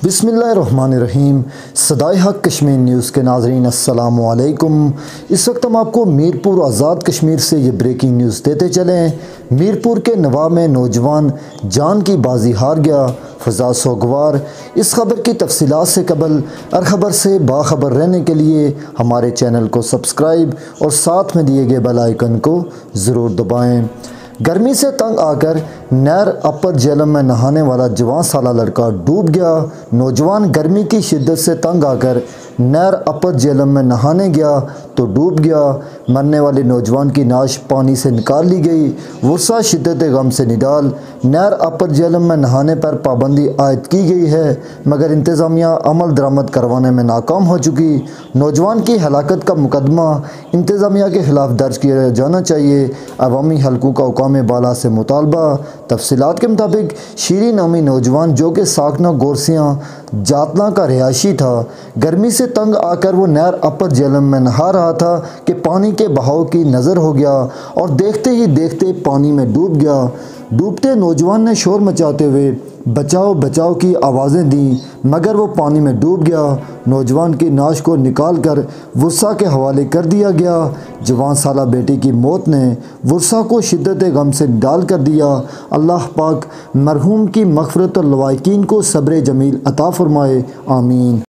बिस्मिल्लाहिर्रहमानिर्रहीम। सदाए हक कश्मीर न्यूज़ के नाज़रीन अस्सलाम वालेकुम। इस वक्त हम आपको मीरपुर आज़ाद कश्मीर से ये ब्रेकिंग न्यूज़ देते चलें। मीरपुर के नवा में नौजवान जान की बाजी हार गया, फ़ज़ा सोगवार। इस खबर की तफसीलात से कबल हर खबर से बाखबर रहने के लिए हमारे चैनल को सब्सक्राइब और साथ में दिए गए बेल आइकन को ज़रूर दबाएँ। गर्मी से तंग आकर नहर अपर झेलम में नहाने वाला जवान साला लड़का डूब गया। नौजवान गर्मी की शिद्दत से तंग आकर नहर अपर झेलम में नहाने गया तो डूब गया। मरने वाले नौजवान की नाश पानी से निकाल ली गई। वर्षा शिद्दत गम से निडाल। नहर अपर झेलम में नहाने पर पाबंदी आयद की गई है, मगर इंतज़ामिया अमल दरामद करवाने में नाकाम हो चुकी। नौजवान की हलाकत का मुकदमा इंतज़ामिया के ख़िलाफ़ दर्ज किया जाना चाहिए। अवामी हलकों का हुकाम बाला से मुतालबा। तफसीलात के मुताबिक शीरी नामी नौजवान जो कि साकना गोरसियाँ जातना का रिहायशी था, गर्मी से तंग आकर वो नहर अपर झेलम में नहा रहा था कि पानी के बहाव की नज़र हो गया और देखते ही देखते पानी में डूब गया। डूबते नौजवान ने शोर मचाते हुए बचाओ बचाओ की आवाज़ें दी, मगर वो पानी में डूब गया। नौजवान की नाश को निकाल कर वर्षा के हवाले कर दिया गया। जवान साला बेटी की मौत ने वर्षा को शिद्दत गम से निडाल कर दिया। अल्लाह पाक मरहूम की मग़फ़िरत और लवाकिन को सब्र जमील अता फ़रमाए, आमीन।